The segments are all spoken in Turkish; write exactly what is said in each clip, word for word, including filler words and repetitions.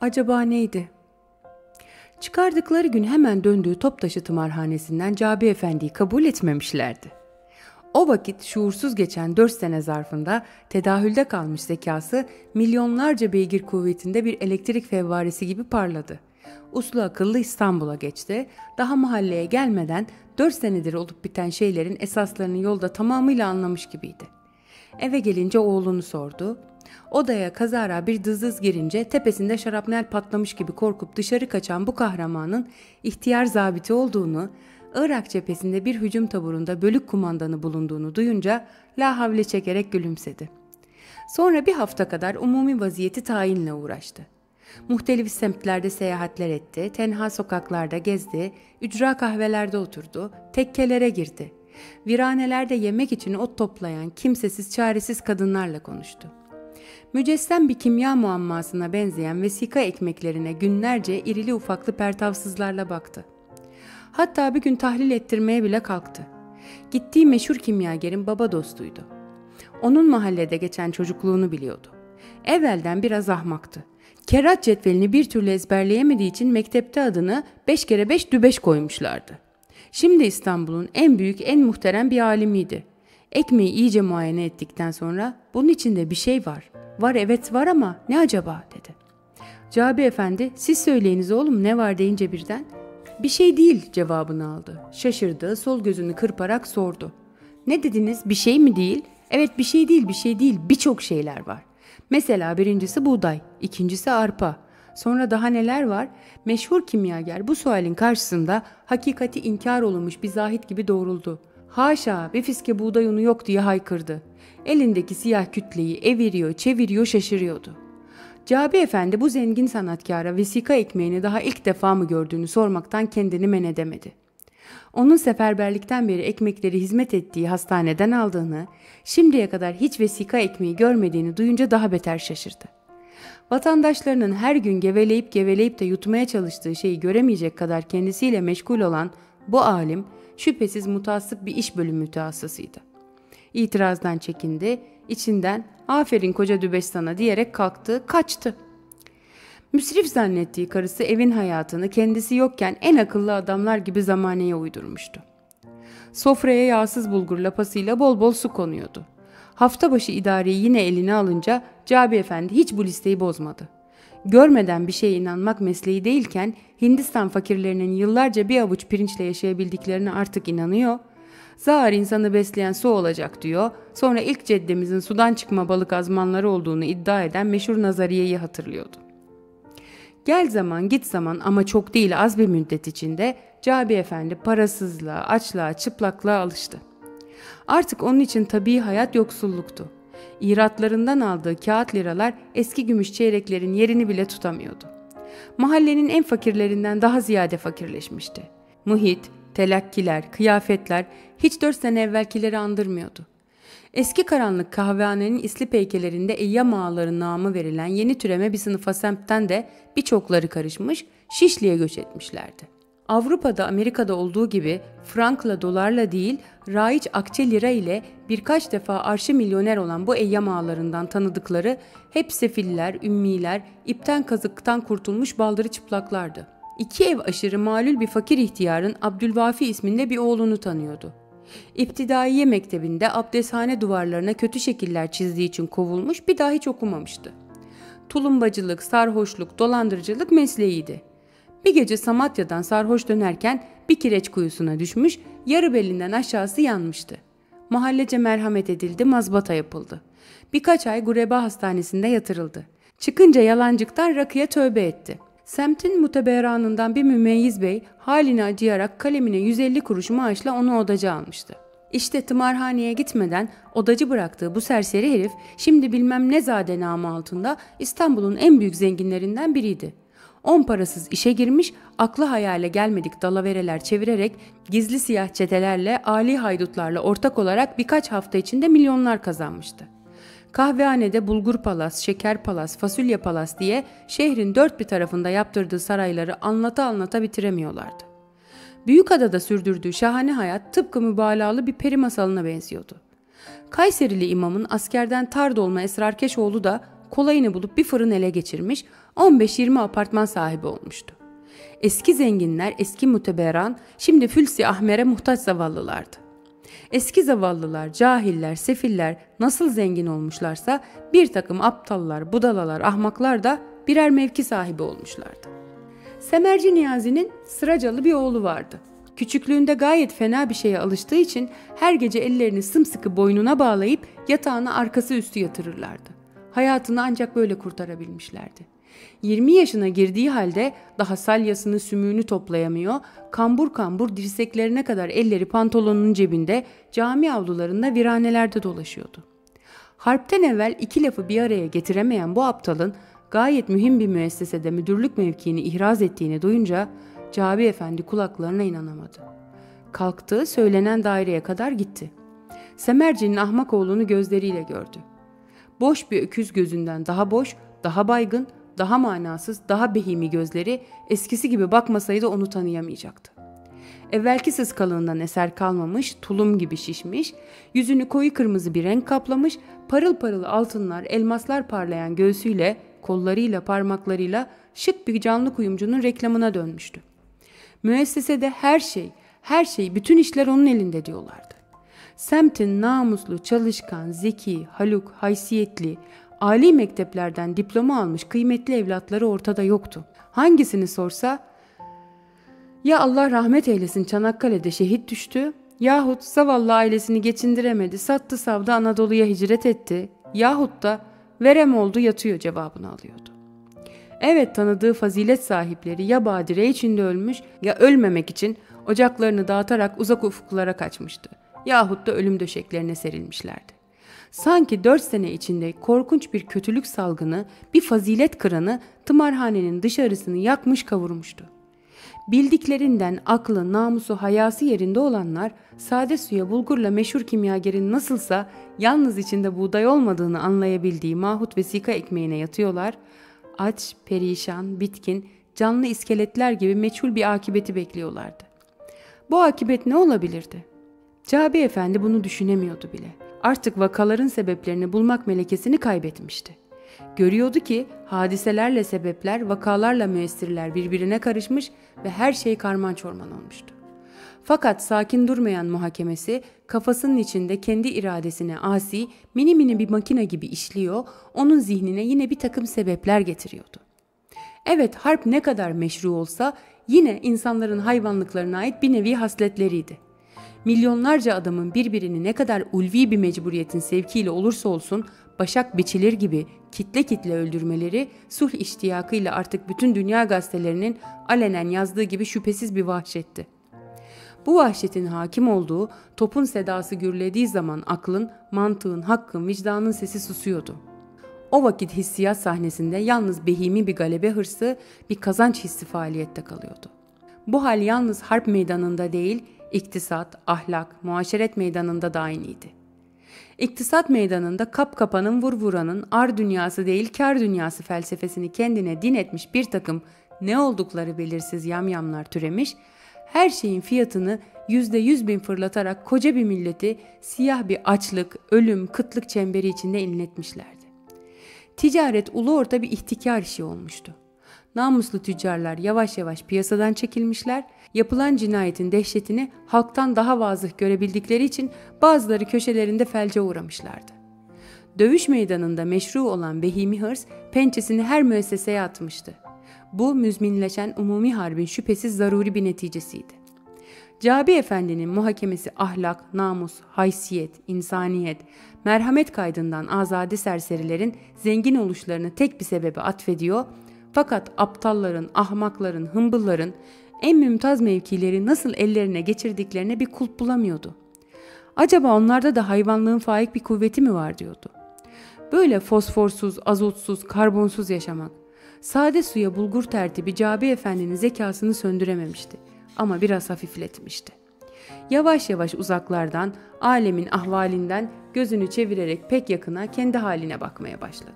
Acaba neydi? Çıkardıkları gün hemen döndüğü Toptaşı tımarhanesinden Cabi Efendi'yi kabul etmemişlerdi. O vakit şuursuz geçen dört sene zarfında tedahülde kalmış zekası milyonlarca beygir kuvvetinde bir elektrik fevvaresi gibi parladı. Uslu akıllı İstanbul'a geçti. Daha mahalleye gelmeden dört senedir olup biten şeylerin esaslarını yolda tamamıyla anlamış gibiydi. Eve gelince oğlunu sordu. Odaya kazara bir dızız girince tepesinde şarapnel patlamış gibi korkup dışarı kaçan bu kahramanın ihtiyar zabiti olduğunu, Irak cephesinde bir hücum taburunda bölük kumandanı bulunduğunu duyunca la havle çekerek gülümsedi. Sonra bir hafta kadar umumi vaziyeti tayinle uğraştı. Muhtelif semtlerde seyahatler etti, tenha sokaklarda gezdi, ücra kahvelerde oturdu, tekkelere girdi. Viranelerde yemek için ot toplayan kimsesiz çaresiz kadınlarla konuştu. Mücessem bir kimya muammasına benzeyen vesika ekmeklerine günlerce irili ufaklı pertavsızlarla baktı. Hatta bir gün tahlil ettirmeye bile kalktı. Gittiği meşhur kimyagerin baba dostuydu. Onun mahallede geçen çocukluğunu biliyordu. Evvelden biraz ahmaktı. Kerat cetvelini bir türlü ezberleyemediği için mektepte adını beş kere beş dübeş koymuşlardı. Şimdi İstanbul'un en büyük, en muhterem bir alimiydi. Ekmeği iyice muayene ettikten sonra bunun içinde bir şey var. Var evet var ama ne acaba dedi. Cabi Efendi siz söyleyiniz oğlum ne var deyince birden bir şey değil cevabını aldı. Şaşırdı, sol gözünü kırparak sordu. Ne dediniz, bir şey mi değil? Evet bir şey değil bir şey değil birçok şeyler var. Mesela birincisi buğday, ikincisi arpa. Sonra daha neler var? Meşhur kimyager bu sualin karşısında hakikati inkar olunmuş bir zahit gibi doğruldu. Haşa bir fiske buğday unu yok diye haykırdı. Elindeki siyah kütleyi eviriyor çeviriyor şaşırıyordu. Cabi Efendi bu zengin sanatkara vesika ekmeğini daha ilk defa mı gördüğünü sormaktan kendini men edemedi. Onun seferberlikten beri ekmekleri hizmet ettiği hastaneden aldığını, şimdiye kadar hiç vesika ekmeği görmediğini duyunca daha beter şaşırdı. Vatandaşlarının her gün geveleyip geveleyip de yutmaya çalıştığı şeyi göremeyecek kadar kendisiyle meşgul olan bu alim, şüphesiz mutasip bir iş bölümü mütehassısıydı. İtirazdan çekindi, içinden aferin koca dübeş sana diyerek kalktı, kaçtı. Müsrif zannettiği karısı evin hayatını kendisi yokken en akıllı adamlar gibi zamaneye uydurmuştu. Sofraya yağsız bulgur lapasıyla bol bol su konuyordu. Hafta başı idareyi yine eline alınca Cabi Efendi hiç bu listeyi bozmadı. Görmeden bir şeye inanmak mesleği değilken Hindistan fakirlerinin yıllarca bir avuç pirinçle yaşayabildiklerine artık inanıyor, zar insanı besleyen su olacak diyor, sonra ilk ceddemizin sudan çıkma balık azmanları olduğunu iddia eden meşhur nazariyeyi hatırlıyordu. Gel zaman git zaman ama çok değil az bir müddet içinde Cabi Efendi parasızlığa, açlığa, çıplaklığa alıştı. Artık onun için tabii hayat yoksulluktu. İratlarından aldığı kağıt liralar eski gümüş çeyreklerin yerini bile tutamıyordu. Mahallenin en fakirlerinden daha ziyade fakirleşmişti. Muhit, telakkiler, kıyafetler hiç dört sene evvelkileri andırmıyordu. Eski karanlık kahvehanenin isli peykelerinde eyyam ağaları namı verilen yeni türeme bir sınıfa semtten de birçokları karışmış, Şişli'ye göç etmişlerdi. Avrupa'da, Amerika'da olduğu gibi frankla, dolarla değil, raiç akçe lira ile birkaç defa arşı milyoner olan bu eyyam ağalarından tanıdıkları hep sefiller, ümmiler, ipten kazıktan kurtulmuş baldırı çıplaklardı. İki ev aşırı malul bir fakir ihtiyarın Abdülvafi isminde bir oğlunu tanıyordu. İptidaiye mektebinde abdesthane duvarlarına kötü şekiller çizdiği için kovulmuş, bir daha hiç okumamıştı. Tulumbacılık, sarhoşluk, dolandırıcılık mesleğiydi. Bir gece Samatya'dan sarhoş dönerken bir kireç kuyusuna düşmüş, yarı belinden aşağısı yanmıştı. Mahallece merhamet edildi, mazbata yapıldı. Birkaç ay Gureba Hastanesi'nde yatırıldı. Çıkınca yalancıktan rakıya tövbe etti. Semtin muteberanından bir mümeyyiz bey haline acıyarak kalemine yüz elli kuruş maaşla onu odacı almıştı. İşte tımarhaneye gitmeden odacı bıraktığı bu serseri herif şimdi bilmem ne zade namı altında İstanbul'un en büyük zenginlerinden biriydi. On parasız işe girmiş, aklı hayale gelmedik dalavereler çevirerek gizli siyah çetelerle, âli haydutlarla ortak olarak birkaç hafta içinde milyonlar kazanmıştı. Kahvehanede bulgur palas, şeker palas, fasulye palas diye şehrin dört bir tarafında yaptırdığı sarayları anlata anlata bitiremiyorlardı. Büyükada'da sürdürdüğü şahane hayat tıpkı mübalağalı bir peri masalına benziyordu. Kayserili imamın askerden tar dolma Esrarkeş oğlu da kolayını bulup bir fırın ele geçirmiş, on beş yirmi apartman sahibi olmuştu. Eski zenginler, eski muteberan, şimdi fülsi ahmere muhtaç zavallılardı. Eski zavallılar, cahiller, sefiller nasıl zengin olmuşlarsa bir takım aptallar, budalalar, ahmaklar da birer mevki sahibi olmuşlardı. Semerci Niyazi'nin Sıracalı bir oğlu vardı. Küçüklüğünde gayet fena bir şeye alıştığı için her gece ellerini sımsıkı boynuna bağlayıp yatağına arkası üstü yatırırlardı. Hayatını ancak böyle kurtarabilmişlerdi. yirmi yaşına girdiği halde daha salyasını sümüğünü toplayamıyor, kambur kambur dirseklerine kadar elleri pantolonunun cebinde cami avlularında viranelerde dolaşıyordu. Harpten evvel iki lafı bir araya getiremeyen bu aptalın gayet mühim bir müessesede müdürlük mevkiini ihraz ettiğini duyunca Cabi Efendi kulaklarına inanamadı. Kalktı, söylenen daireye kadar gitti. Semerci'nin ahmak oğlunu gözleriyle gördü. Boş bir öküz gözünden daha boş, daha baygın, daha manasız, daha behimi gözleri eskisi gibi bakmasaydı onu tanıyamayacaktı. Evvelki sıskalığından eser kalmamış, tulum gibi şişmiş, yüzünü koyu kırmızı bir renk kaplamış, parıl parıl altınlar, elmaslar parlayan göğsüyle, kollarıyla, parmaklarıyla şık bir canlı kuyumcunun reklamına dönmüştü. Müessesede her şey, her şey, bütün işler onun elinde diyorlardı. Semtin namuslu, çalışkan, zeki, haluk, haysiyetli, âli mekteplerden diploma almış kıymetli evlatları ortada yoktu. Hangisini sorsa, ya Allah rahmet eylesin Çanakkale'de şehit düştü, yahut zavallı ailesini geçindiremedi, sattı savdı Anadolu'ya hicret etti, yahut da verem oldu yatıyor cevabını alıyordu. Evet, tanıdığı fazilet sahipleri ya badire içinde ölmüş ya ölmemek için ocaklarını dağıtarak uzak ufuklara kaçmıştı, yahut da ölüm döşeklerine serilmişlerdi. Sanki dört sene içinde korkunç bir kötülük salgını, bir fazilet kıranı tımarhanenin dışarısını yakmış kavurmuştu. Bildiklerinden aklı, namusu, hayası yerinde olanlar sade suya bulgurla meşhur kimyagerin nasılsa yalnız içinde buğday olmadığını anlayabildiği mahut vesika ekmeğine yatıyorlar, aç, perişan, bitkin, canlı iskeletler gibi meçhul bir akıbeti bekliyorlardı. Bu akıbet ne olabilirdi? Cabi Efendi bunu düşünemiyordu bile. Artık vakaların sebeplerini bulmak melekesini kaybetmişti. Görüyordu ki hadiselerle sebepler, vakalarla müessirler birbirine karışmış ve her şey karman çorman olmuştu. Fakat sakin durmayan muhakemesi kafasının içinde kendi iradesine asi, mini mini bir makine gibi işliyor, onun zihnine yine bir takım sebepler getiriyordu. Evet, harp ne kadar meşru olsa yine insanların hayvanlıklarına ait bir nevi hasletleriydi. Milyonlarca adamın birbirini ne kadar ulvi bir mecburiyetin sevkiyle olursa olsun başak biçilir gibi kitle kitle öldürmeleri sulh iştiyakıyla artık bütün dünya gazetelerinin alenen yazdığı gibi şüphesiz bir vahşetti. Bu vahşetin hakim olduğu, topun sedası gürlediği zaman aklın, mantığın, hakkın, vicdanın sesi susuyordu. O vakit hissiyat sahnesinde yalnız behimi bir galebe hırsı, bir kazanç hissi faaliyette kalıyordu. Bu hal yalnız harp meydanında değil, İktisat, ahlak, muaşeret meydanında da aynıydı. İktisat meydanında kap kapanın vur vuranın ar dünyası değil kar dünyası felsefesini kendine din etmiş bir takım ne oldukları belirsiz yamyamlar türemiş, her şeyin fiyatını yüzde yüz bin fırlatarak koca bir milleti siyah bir açlık, ölüm, kıtlık çemberi içinde inletmişlerdi. Ticaret ulu orta bir ihtikar işi olmuştu. Namuslu tüccarlar yavaş yavaş piyasadan çekilmişler, yapılan cinayetin dehşetini halktan daha vazıh görebildikleri için bazıları köşelerinde felce uğramışlardı. Dövüş meydanında meşru olan behimi hırs pençesini her müesseseye atmıştı. Bu müzminleşen umumi harbin şüphesiz zaruri bir neticesiydi. Cabi Efendi'nin muhakemesi ahlak, namus, haysiyet, insaniyet, merhamet kaydından azade serserilerin zengin oluşlarını tek bir sebebe atfediyor, fakat aptalların, ahmakların, hımbılların en mümtaz mevkileri nasıl ellerine geçirdiklerine bir kulp bulamıyordu. Acaba onlarda da hayvanlığın faik bir kuvveti mi var diyordu. Böyle fosforsuz, azotsuz, karbonsuz yaşamak, sade suya bulgur tertibi Cabi Efendi'nin zekasını söndürememişti ama biraz hafifletmişti. Yavaş yavaş uzaklardan, alemin ahvalinden gözünü çevirerek pek yakına kendi haline bakmaya başladı.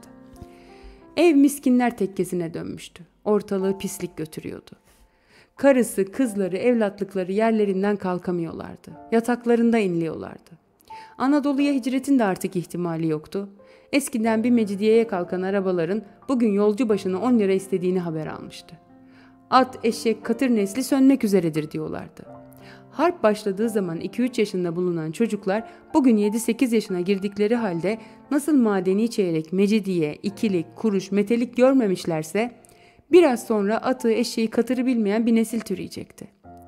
Ev miskinler tekkesine dönmüştü. Ortalığı pislik götürüyordu. Karısı, kızları, evlatlıkları yerlerinden kalkamıyorlardı. Yataklarında inliyorlardı. Anadolu'ya hicretin de artık ihtimali yoktu. Eskiden bir Mecidiyeye kalkan arabaların bugün yolcu başına on lira istediğini haber almıştı. At, eşek, katır nesli sönmek üzeredir diyorlardı. Harp başladığı zaman iki üç yaşında bulunan çocuklar bugün yedi sekiz yaşına girdikleri halde nasıl madeni çeyrek, mecidiye, ikilik, kuruş, metelik görmemişlerse biraz sonra atı, eşeği, katırı bilmeyen bir nesil türeyecekti.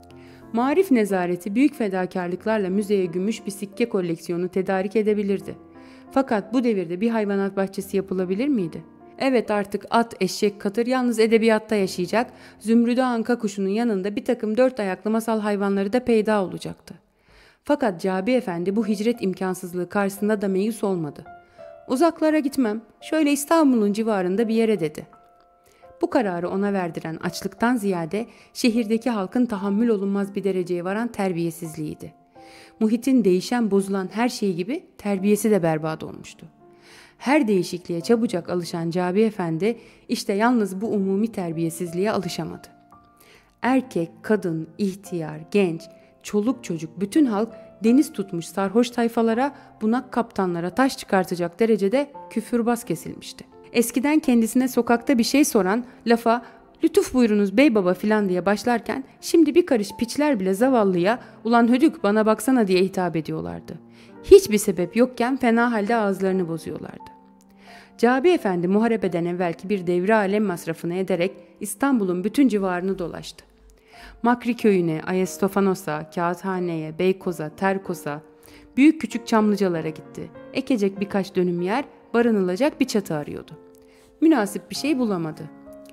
Marif nezareti büyük fedakarlıklarla müzeye gümüş bir sikke koleksiyonu tedarik edebilirdi. Fakat bu devirde bir hayvanat bahçesi yapılabilir miydi? Evet, artık at, eşek, katır yalnız edebiyatta yaşayacak, zümrüdü anka kuşunun yanında bir takım dört ayaklı masal hayvanları da peyda olacaktı. Fakat Cabi Efendi bu hicret imkansızlığı karşısında da meyus olmadı. Uzaklara gitmem, şöyle İstanbul'un civarında bir yere dedi. Bu kararı ona verdiren açlıktan ziyade şehirdeki halkın tahammül olunmaz bir dereceye varan terbiyesizliğiydi. Muhitin değişen, bozulan her şeyi gibi terbiyesi de berbat olmuştu. Her değişikliğe çabucak alışan Cabi Efendi işte yalnız bu umumi terbiyesizliğe alışamadı. Erkek, kadın, ihtiyar, genç, çoluk çocuk bütün halk deniz tutmuş sarhoş tayfalara, bunak kaptanlara taş çıkartacak derecede küfürbaz kesilmişti. Eskiden kendisine sokakta bir şey soran lafa "Lütuf buyurunuz bey baba" filan diye başlarken şimdi bir karış piçler bile zavallıya "Ulan hödük bana baksana" diye hitap ediyorlardı. Hiçbir sebep yokken fena halde ağızlarını bozuyorlardı. Cabi Efendi muharebeden evvelki bir devri alem masrafını ederek İstanbul'un bütün civarını dolaştı. Makri köyüne, Ayastofanos'a, Kağıthane'ye, Beykoz'a, Terkos'a, büyük küçük Çamlıcalara gitti. Ekecek birkaç dönüm yer, barınılacak bir çatı arıyordu. Münasip bir şey bulamadı.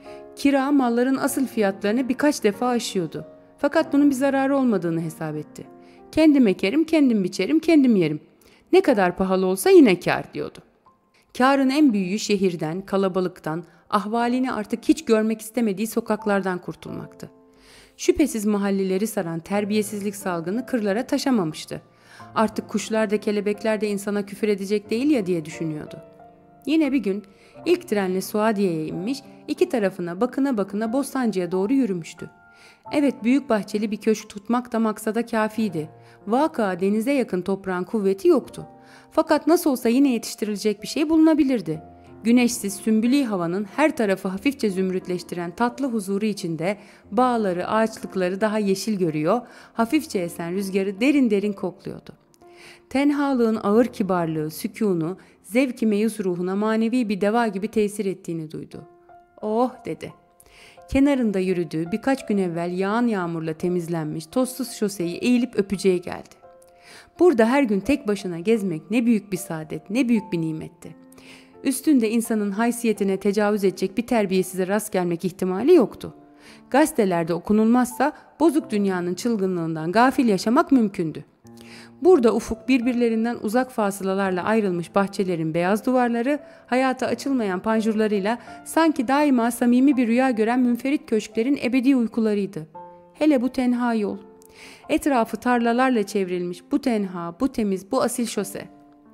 Kira malların asıl fiyatlarını birkaç defa aşıyordu. Fakat bunun bir zararı olmadığını hesap etti. Kendim ekerim, kendim biçerim, kendim yerim. Ne kadar pahalı olsa yine kâr diyordu. Kârın en büyüğü şehirden, kalabalıktan, ahvalini artık hiç görmek istemediği sokaklardan kurtulmaktı. Şüphesiz mahalleleri saran terbiyesizlik salgını kırlara taşamamıştı. Artık kuşlar da kelebekler de insana küfür edecek değil ya diye düşünüyordu. Yine bir gün ilk trenle Suadiye'ye inmiş, iki tarafına bakına bakına Bostancı'ya doğru yürümüştü. Evet, büyük bahçeli bir köşk tutmak da maksada kâfiydi. Vaka denize yakın toprağın kuvveti yoktu. Fakat nasıl olsa yine yetiştirilecek bir şey bulunabilirdi. Güneşsiz, sümbüli havanın her tarafı hafifçe zümrütleştiren tatlı huzuru içinde bağları, ağaçlıkları daha yeşil görüyor, hafifçe esen rüzgarı derin derin kokluyordu. Tenhalığın ağır kibarlığı, sükûnu, zevk-i meyus ruhuna manevi bir deva gibi tesir ettiğini duydu. "Oh" dedi. Kenarında yürüdüğü birkaç gün evvel yağan yağmurla temizlenmiş tozsuz şoseyi eğilip öpeceğe geldi. Burada her gün tek başına gezmek ne büyük bir saadet, ne büyük bir nimetti. Üstünde insanın haysiyetine tecavüz edecek bir terbiyesize rast gelmek ihtimali yoktu. Gazetelerde okunulmazsa bozuk dünyanın çılgınlığından gafil yaşamak mümkündü. Burada ufuk birbirlerinden uzak fasılalarla ayrılmış bahçelerin beyaz duvarları, hayata açılmayan panjurlarıyla sanki daima samimi bir rüya gören münferit köşklerin ebedi uykularıydı. Hele bu tenha yol. Etrafı tarlalarla çevrilmiş bu tenha, bu temiz, bu asil şose.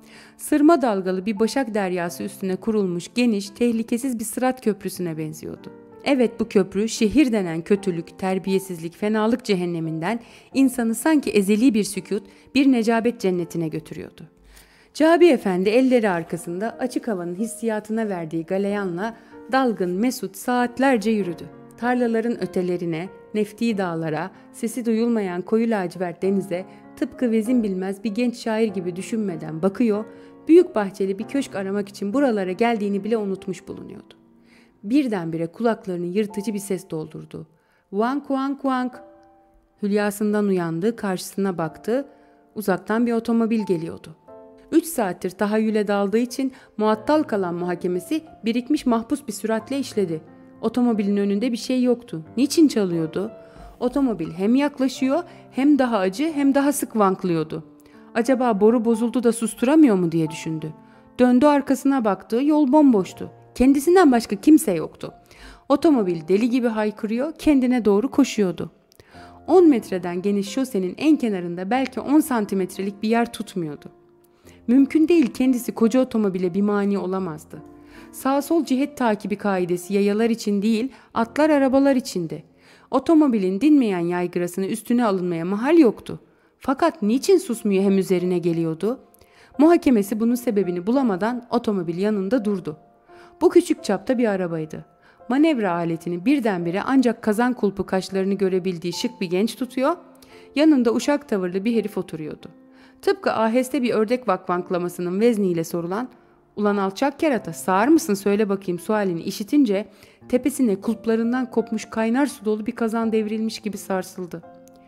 Sırma dalgalı bir başak deryası üstüne kurulmuş geniş, tehlikesiz bir sırat köprüsüne benziyordu. Evet, bu köprü şehir denen kötülük, terbiyesizlik, fenalık cehenneminden insanı sanki ezeli bir sükût, bir necabet cennetine götürüyordu. Cabi Efendi elleri arkasında açık havanın hissiyatına verdiği galeyanla dalgın, mesut saatlerce yürüdü. Tarlaların ötelerine, nefti dağlara, sesi duyulmayan koyu lacivert denize tıpkı vezin bilmez bir genç şair gibi düşünmeden bakıyor, büyük bahçeli bir köşk aramak için buralara geldiğini bile unutmuş bulunuyordu. Birdenbire kulaklarını yırtıcı bir ses doldurdu. "Vank vank vank." Hülyasından uyandı, karşısına baktı. Uzaktan bir otomobil geliyordu. Üç saattir tahayyüle daldığı için muattal kalan muhakemesi birikmiş mahpus bir süratle işledi. Otomobilin önünde bir şey yoktu. Niçin çalıyordu? Otomobil hem yaklaşıyor, hem daha acı, hem daha sık vanklıyordu. Acaba boru bozuldu da susturamıyor mu diye düşündü. Döndü, arkasına baktı, yol bomboştu. Kendisinden başka kimse yoktu. Otomobil deli gibi haykırıyor, kendine doğru koşuyordu. on metreden geniş şosenin en kenarında belki on santimetrelik bir yer tutmuyordu. Mümkün değil, kendisi koca otomobile bir mani olamazdı. Sağ sol cihet takibi kaidesi yayalar için değil, atlar arabalar içindi. Otomobilin dinmeyen yaygırasını üstüne alınmaya mahal yoktu. Fakat niçin susmuyor, hem üzerine geliyordu? Muhakemesi bunun sebebini bulamadan otomobil yanında durdu. Bu küçük çapta bir arabaydı. Manevra aletini birdenbire ancak kazan kulpu kaşlarını görebildiği şık bir genç tutuyor, yanında uşak tavırlı bir herif oturuyordu. Tıpkı aheste bir ördek vakvanklamasının vezniyle sorulan "Ulan alçak kerata, sağır mısın söyle bakayım" sualini işitince tepesine kulplarından kopmuş kaynar su dolu bir kazan devrilmiş gibi sarsıldı.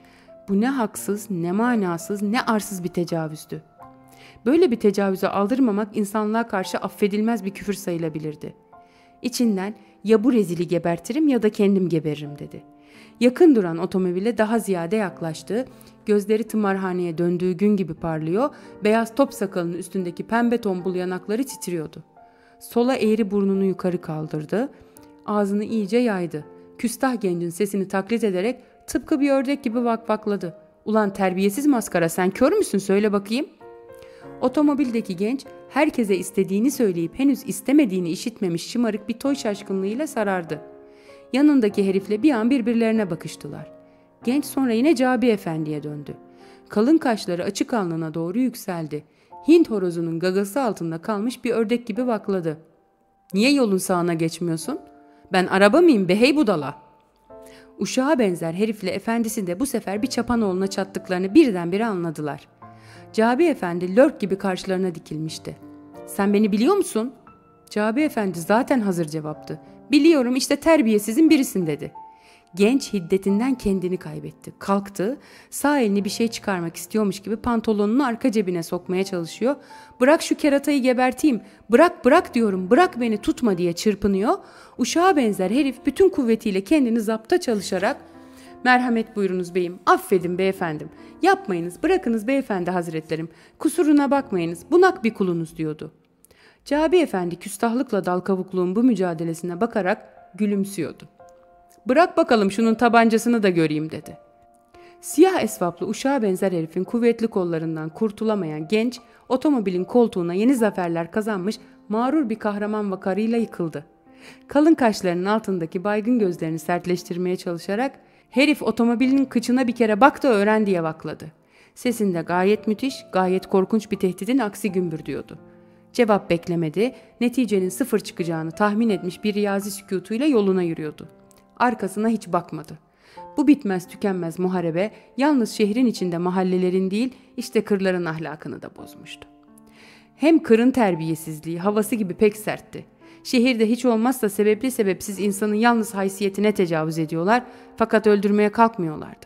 Bu ne haksız, ne manasız, ne arsız bir tecavüzdü. Böyle bir tecavüze aldırmamak insanlığa karşı affedilmez bir küfür sayılabilirdi. İçinden "Ya bu rezili gebertirim ya da kendim geberirim" dedi. Yakın duran otomobile daha ziyade yaklaştı. Gözleri tımarhaneye döndüğü gün gibi parlıyor, beyaz top sakalının üstündeki pembe tombul yanakları titriyordu. Sola eğri burnunu yukarı kaldırdı, ağzını iyice yaydı. Küstah gencin sesini taklit ederek tıpkı bir ördek gibi vakvakladı. "Ulan terbiyesiz maskara, sen kör müsün söyle bakayım?" Otomobildeki genç herkese istediğini söyleyip henüz istemediğini işitmemiş şımarık bir toy şaşkınlığıyla sarardı. Yanındaki herifle bir an birbirlerine bakıştılar. Genç sonra yine Cabi Efendi'ye döndü. Kalın kaşları açık alnına doğru yükseldi. Hint horozunun gagası altında kalmış bir ördek gibi vakladı. "Niye yolun sağına geçmiyorsun? Ben araba mıyım be hey budala?" Uşağa benzer herifle efendisi de bu sefer bir çapanoğluna çattıklarını birdenbire anladılar. Cabi Efendi lörk gibi karşılarına dikilmişti. "Sen beni biliyor musun?" Cabi Efendi zaten hazır cevaptı. "Biliyorum, işte terbiyesizin birisin" dedi. Genç hiddetinden kendini kaybetti. Kalktı, sağ elini bir şey çıkarmak istiyormuş gibi pantolonunu arka cebine sokmaya çalışıyor. "Bırak şu keratayı geberteyim, bırak bırak diyorum, bırak beni, tutma" diye çırpınıyor. Uşağa benzer herif bütün kuvvetiyle kendini zapta çalışarak "Merhamet buyurunuz beyim, affedin beyefendim, yapmayınız, bırakınız beyefendi hazretlerim, kusuruna bakmayınız, bunak bir kulunuz" diyordu. Cabi Efendi küstahlıkla dal kavukluğun bu mücadelesine bakarak gülümsüyordu. "Bırak bakalım şunun tabancasını da göreyim" dedi. Siyah esvaplı uşağa benzer herifin kuvvetli kollarından kurtulamayan genç, otomobilin koltuğuna yeni zaferler kazanmış mağrur bir kahraman vakarıyla yıkıldı. Kalın kaşlarının altındaki baygın gözlerini sertleştirmeye çalışarak "Herif otomobilin kıçına bir kere bak da öğren" diye vakladı. Sesinde gayet müthiş, gayet korkunç bir tehdidin aksi gümbürdüyordu. Cevap beklemedi, neticenin sıfır çıkacağını tahmin etmiş bir riyazi sükutuyla yoluna yürüyordu. Arkasına hiç bakmadı. Bu bitmez tükenmez muharebe yalnız şehrin içinde mahallelerin değil, işte kırların ahlakını da bozmuştu. Hem kırın terbiyesizliği havası gibi pek sertti. Şehirde hiç olmazsa sebepli sebepsiz insanın yalnız haysiyetine tecavüz ediyorlar, fakat öldürmeye kalkmıyorlardı.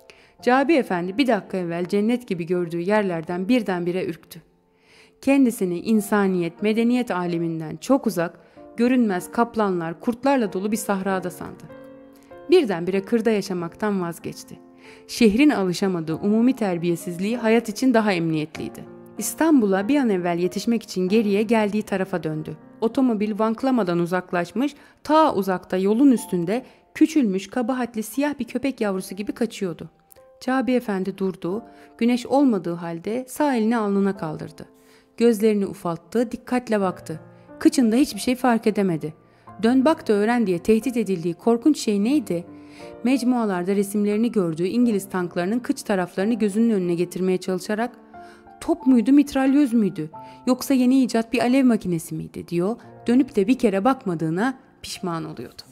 Cabi Efendi bir dakika evvel cennet gibi gördüğü yerlerden birdenbire ürktü. Kendisini insaniyet, medeniyet aleminden çok uzak, görünmez kaplanlar, kurtlarla dolu bir sahrada sandı. Birdenbire kırda yaşamaktan vazgeçti. Şehrin alışamadığı umumi terbiyesizliği hayat için daha emniyetliydi. İstanbul'a bir an evvel yetişmek için geriye geldiği tarafa döndü. Otomobil vanklamadan uzaklaşmış, ta uzakta yolun üstünde küçülmüş, kabahatli siyah bir köpek yavrusu gibi kaçıyordu. Cabi Efendi durdu, güneş olmadığı halde sağ elini alnına kaldırdı. Gözlerini ufalttı, dikkatle baktı. Kıçında hiçbir şey fark edemedi. "Dön bak da öğren" diye tehdit edildiği korkunç şey neydi? Mecmualarda resimlerini gördüğü İngiliz tanklarının kıç taraflarını gözünün önüne getirmeye çalışarak "Top muydu, mitralyöz müydü? Yoksa yeni icat bir alev makinesi miydi?" diyor, dönüp de bir kere bakmadığına pişman oluyordu.